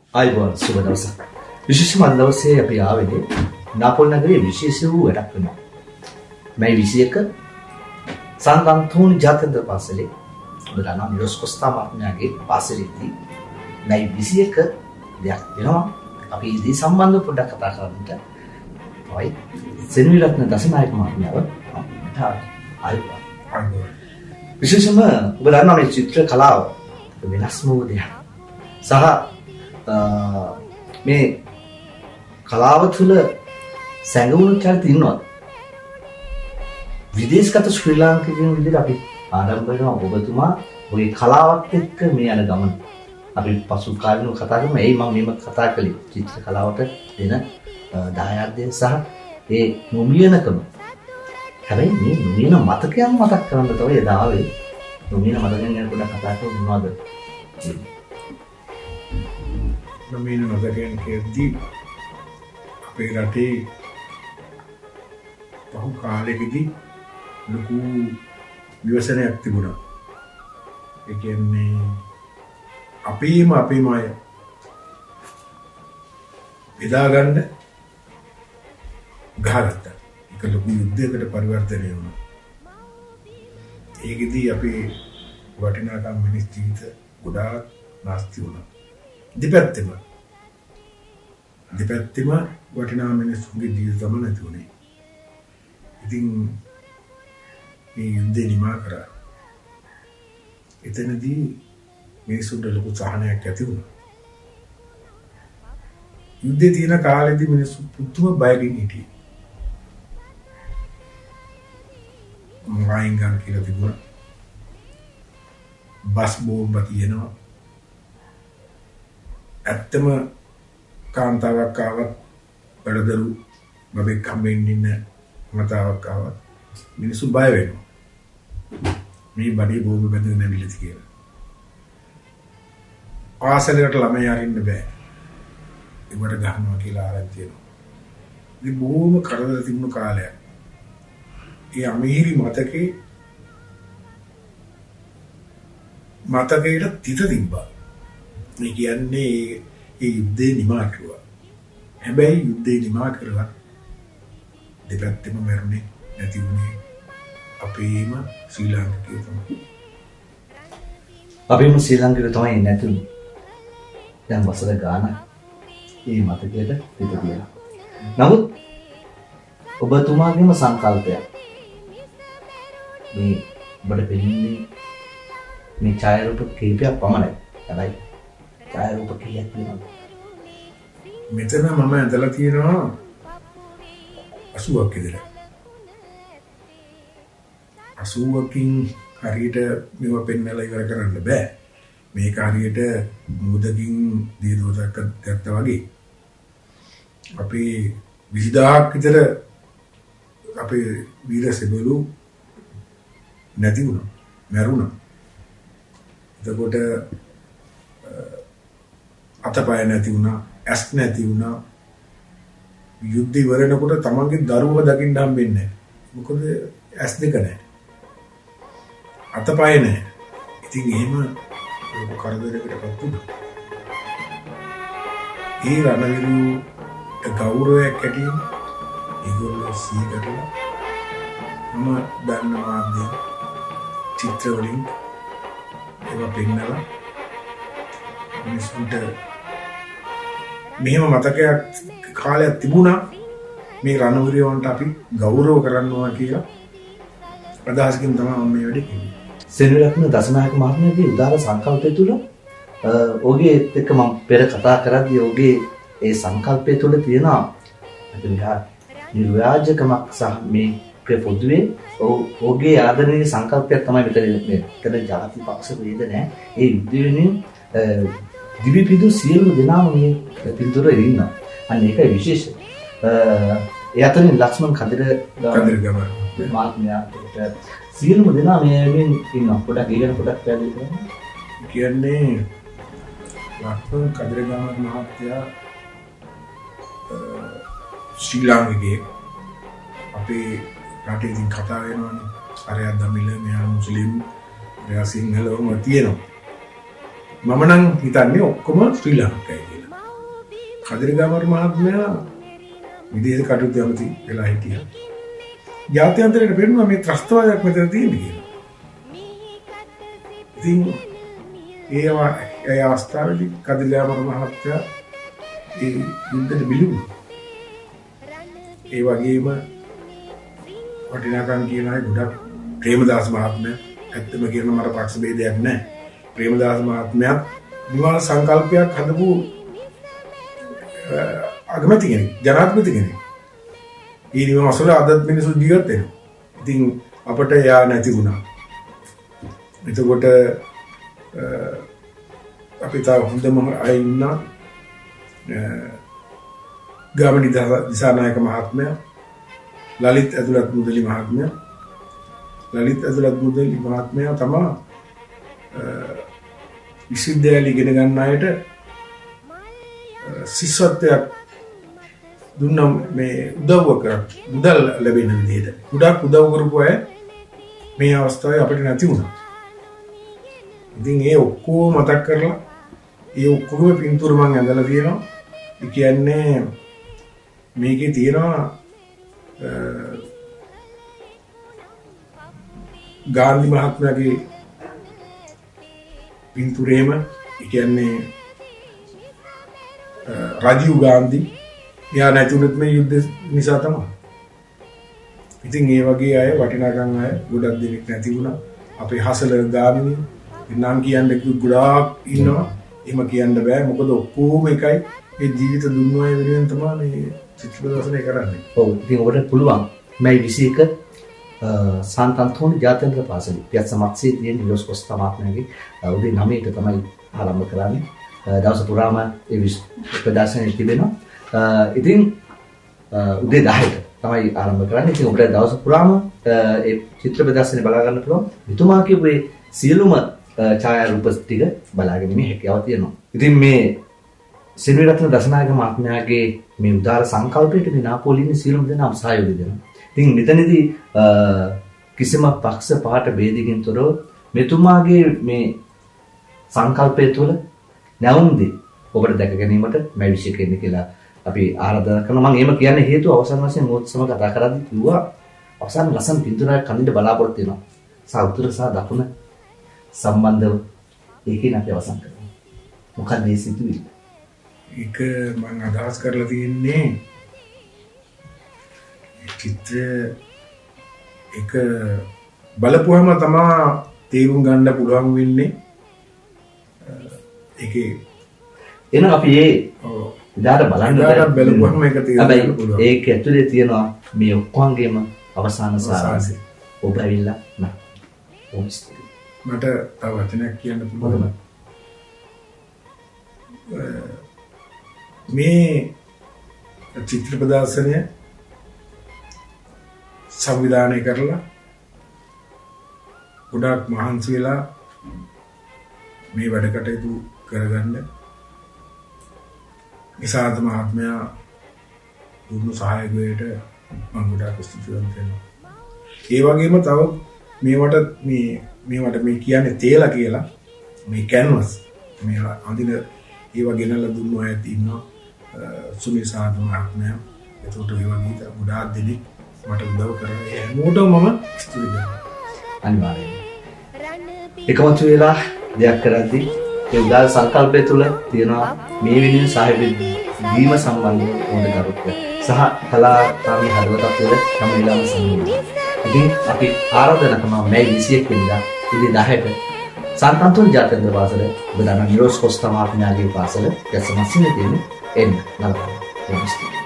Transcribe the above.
ආයුබෝවන් සුබ දවසක්. විශේෂම අද දවසේ අපි ආවේ නාපොල් නගරයේ විශේෂ වූ වැඩක් වෙනවා. මේ 21 සංගම්තුන් ජාතක පාසලේ ඔබලා නිරෝස් කොස්තා මහත්මයාගේ පාසලේදී මේ 21 දෙයක් වෙනවා. අපි ඉදී සම්බන්ධව පොඩ්ඩක් කතා කරන්නට ඔයි සෙනවිරත්න දසනායක මහත්මයාව ආයුබෝවන්. විශේෂම ඔබලා මේ චිත්‍ර කලාව වෙනස්ම වූ දෙයක්. සහ මේ කලාව තුළ සැඟවුණු චරිත ඉන්නවා. විදේශගත ශ්‍රී ලාංකිකයන් විදිහට අපි ආරම්භ කරනවා ඔබතුමා ඔය කලාවත් එක්ක මේ යන ගමන. අපි පසු කාලිනව කතා කරමු. එයි මම මේක කතා කළේ චිත්‍ර කලාවට දෙන දායාදය සහ ඒ නොමියනකම. හැබැයි මේ නොමියන මතකයන් මතක් කරන්න තමයි එදා ආවේ. නොමියන මතකයන් ගැන පොඩ්ඩක් කතා කරමු මොනවද? නොමියන මතකයන් කියද්දී අපේ රටේ බහු කාලෙකදී ලොකු විවසනයක් තිබුණා. ඒ කියන්නේ අපේම අය බෙදා ගන්න ගහගත්තා. ඒක ලොකු යුද්ධයකට පරිවර්තනය වුණා. ඒකෙදී අපේ වටිනාකම් මිනිස් ජීවිත ගොඩාක් නැස්ති වුණා. දෙපැත්තෙම වටිනා මිනිස්සුන්ගේ ජීවිත තමයි නැති වුණේ. ඉතින් මේ යුද්ධේ නිමා කරා. එතනදී මිනිසුන්ට ලොකු සහනයක් ඇති වුණා. යුද්ධේ තියෙන කාලෙදී මිනිස්සු පුදුම බයකින් හිටියේ. මයින් ගන්න කියලා තිබුණා. බස් බෝම්බ තියෙනවා. ඇත්තම කාන්තාවක් ආවත් බඩදරු බබෙක් හම්බෙන්න ඉන්න මතාවක් ආවත් මිනිස්සු බය වෙනවා. මේ බඩේ බෝම්බ බැඳගෙන ඇවිල්ලාද කියලා. ආසලකට ළමයි අරින්න බෑ. ඒවට ගහනවා කියලා ආරංචි තියෙනවා. ඉතින් බොහොම කරදර තිබුණු කාලයක්. ඒ අමීරි මතකයට තිත තිබ්බා. මේ කියන්නේ ඒ යුද්ධේ නිමා කරුවා. හැබැයි යුද්ධේ නිමා කරලා දෙපැත්තෙම මරුනේ නැති වුණේ අපේම ශ්‍රී ලාංකිකයෝ තමයි. අපේම ශ්‍රී ලාංකිකයෝ තමයි නැතුනේ. දැන් වසර ගානක් මේ මතකයට පිට කියලා. නමුත් ඔබතුමාගේම සංකල්පයක් මේ ඔබට පෙනෙන්නේ මේ ඡායාරූප කීපයක් පමණයි. හැබැයි ඡායාරූප කීයක් තියෙනවද? මෙතන මම ඇඳලා තියෙනවා 80ක් ඉඳලා. 80කින් හරියට මේව පෙන්නලා ඉවර කරන්න බෑ. මේක හරියට මුදකින් දීදෝසක් ගත්තා වගේ. අපේ 20000ක් විතර අපේ වීර සෙබළු නැති වුණා. මැරුණා. එතකොට අතපය නැති වුණා, ඇස් නැති වුණා. යුද්ධ ඉවරනකොට තමන්ගේ දරුවව දකින්න හම්බෙන්නේ නැහැ. මොකද ඇස් දෙක නැහැ. අතපය නැහැ. ඉතින් එහෙම කරදරයකටපත් වුණා. ඒ රණවිරුට ගෞරවයක් ඇතිවෙන ඒගොල්ලෝ සීගටලා මම දන්නවා චිත්‍ර වලින් ඒවා පෙන්නලා මිනිස්සුන්ට මෙහෙම මතකයක් කාලයක් තිබුණා මේ රණවිරයන්ට අපි ගෞරව කරනවා කියලා අදහසකින් තමයි මම මේ වැඩේ කිව්වේ. සෙනවිරත්න දසනායක මහත්මයාගේ උදාර සංකල්පය තුළ ඔහුගේ එක්ක මම පෙර කතා කරද්දී ඔහුගේ ඒ සංකල්පය තුළ තියෙනවා නිර්ව්‍යාජකමක් සහ මේ පොදුවේ ඔහුගේ ආදරණීය සංකල්පයක් තමයි මෙතන ජාති පක්ෂ වේද නැහැ. ඒ යුද්ධ වෙනුවෙන් දිවි පිදු සියලු දෙනාම මේ පින්තූර ඉන්නවා. අන්න ඒකයි විශේෂ. ඒ අතරින් ලක්ෂ්මන් කදිරගම මහත්මයාට සියලුම දෙනා මේ වෙනුවෙන් ඉන්නවා. පොඩක් ඊගෙන පොඩක් පැහැදිලි කරන්න. කියන්නේ ලක්ෂ්මන් කදිරගම මහත්තයා ශ්‍රී ලාංකිකයෙක්. අපේ රටේ ඉතින් කතා වෙනවානේ. අරයා දමිළ, මෙයා මුස්ලිම්, එයා සිංහලවම තියෙනවා. මම නම් හිතන්නේ ඔක්කොම ශ්‍රී ලාංකිකයි කියලා. කදිරගමර මහත්මයා විදේශ කටයුතු ඇමති වෙලා හිටියා. ජාත්‍යන්තරයට පෙන්නුවා මේ ත්‍රස්තවාදයක් මෙතන තියෙන්නේ කියලා. ඉතින් ඒ අවස්ථාවේදී කදිරගමර මහත්තයා ඒ යුද්ධෙට බිලුවා. ඒ වගේම වටිනාකම් කියන අය ගොඩක් ප්‍රේමදාස මහත්මයා ඇත්තම කියන මට පක්ෂ ભેදයක් නැහැ. ප්‍රේමදාස මහත්මයා විවාහ සංකල්පයක් හදපු අගමැති කෙනෙක්, ජනාධිපති කෙනෙක්. ඒ නිවසල අදත් මිනිස්සු ජීවත් වෙනවා. ඉතින් අපට යා නැති වුණා. එතකොට අපි තා හොඳම අය ඉන්නා ගාමිණී දිසානායක මහත්මයා, ලලිත් ඇතුළත් මුදලි මහත්මයා. ලලිත් ඇතුළත් මුදලි මහත්මයා තමයි විශ්වවිද්‍යාලය ඉගෙන ගන්න අයට ශිෂ්‍යත්වයක් දුන්න මේ උදව්ව කරා. මුදල් ලැබෙන විදිහට. ගොඩක් උදව් කරපු අය මේ අවස්ථාවේ අපිට නැති වුණා. ඉතින් ඒ ඔක්කොම මතක් කරලා ඒ ඔක්කොම පින්තූර මම ඇඳලා තියෙනවා. ඒ කියන්නේ මේකේ තියෙනවා ගාන්ධි මහත්මයාගේ පින්තූරේම ඒ කියන්නේ රාජීව් ගාන්ධි යා නැතුණත් මේ යුද්ධ නිසා තමයි. ඉතින් ඒ වගේ අය වටිනාකම් අය ගොඩක් දෙනෙක් නැති වුණා. අපේ හසල ගාමිණී නම් කියන්න ගොඩාක් ඉන්නවා. එහෙම කියන්න බෑ. මොකද ඔක්කොම එකයි. ඒ ජීවිත දුන්නු අය වෙනුවෙන් තමයි මේ චිත්‍ර ප්‍රදර්ශනය කරන්නේ. ඔව්. ඉතින් ඔබට පුළුවන් මේ 21 Sant Antonio ජාත්‍යන්තර පාසලේ පියත්ස මත්සේ තියෙන නිලෝස් කොස්තා මහත්මයාගේ උදේ 9ට තමයි ආරම්භ කරන්නේ. දවස පුරාම ඒ ප්‍රදර්ශනය තිබෙනවා. ඉතින් උදේ 10ට තමයි ආරම්භ කරන්නේ. ඉතින් ඔබට දවස පුරාම ඒ චිත්‍ර ප්‍රදර්ශනය බලා ගන්න පුළුවන්. මෙතුමා කියපු ඒ සියලුම ඡායාරූප ටික බලාගෙන ඉන්න හැකියාව තියෙනවා. ඉතින් මේ සෙනවිරත්න දසනායක මහත්මයාගේ මේ උදාර සංකල්පයට මේ නාපෝලියන් සියලුම දෙනා සහයෝගය දෙනවා. ඉතින් මෙතනදී කිසිම පක්ෂ පහට ભેදකින් තොරව මෙතුමාගේ මේ සංකල්පය තුළ නැවුම්දී ඔබට දැක ගැනීමට මේ විශ්ය කෙරෙන්නේ කියලා අපි ආරාධනා කරනවා. මම එහෙම කියන්නේ හේතුව අවසන් වශයෙන් මොහොතසම කතා කරද්දී කිව්වා අවසන් ලස්සන පින්තූරයක් කනින්න බලාපොරොත්තු වෙනවා. සෞතුර සහ දකුණ සම්බන්ධව ඒකේ අපි අවසන් කරනවා. මොකක්ද මේ සිතුවිලි? ඒක මම අදහස් කරලා තියෙන්නේ චිත්‍ර එක බලපුවම තමයි තේරුම් ගන්න පුළුවන් වෙන්නේ. ඒකේ එහෙනම් අපි ඒ ඉදාට බලන්න බලපුවම ඒක තේරුම් ගන්න පුළුවන්. ඒක ඇතුලේ තියෙනවා මේ ඔක්කොංගෙම අවසාන සාරාංශය. ඔබ ඇවිල්ලා නෑ. මට තව වචනයක් කියන්න පුළුවන්. මේ චිත්‍ර ප්‍රදර්ශනය සංවිධානය කරලා ගොඩක් මහන්සි වෙලා මේ වැඩ කටයුතු කරගන්න නිසාද මහත්මයා දුන්නු සහයෝගයට මම ගොඩක් ස්තුතිවන්ත වෙනවා. ඒ වගේම තව මේවට මේ කියන්නේ තේලා කියලා මේ කැන්වස් මේවා අඳින ඒවා ගෙනල්ලා දුන්නු අයත් ඉන්නවා. සුනිල් සාදු මහත්මයා එතකොට ඒ වගේ ගොඩාක් දෙනෙක් මට උදව් කරා. ඒ හැමෝටම මම ස්තුති කරනවා. අනිවාර්යයෙන්. එකමතු වෙලා දෙයක් කරද්දී ඒ උදාර සංකල්පය තුළ තියෙනවා මේ වෙනුවෙන් සහාය දීම සම්බන්ධව හොඳ කරුත්වය සහ කලාකාරී හදවතක් තුළ හැම වෙලාවෙම සම්මිලනය. ඉතින් අපි ආරාධනා කරනවා මේ 21 වෙනිදා ඉතින් 10ට Sant Antonio ජාත්‍යන්තර පාසල ඔබ දන්න නිරෝස් කොස්තා මහත්මයාගේ පාසල යසමස්සිනේ තියෙන එන්න නරඹන්න.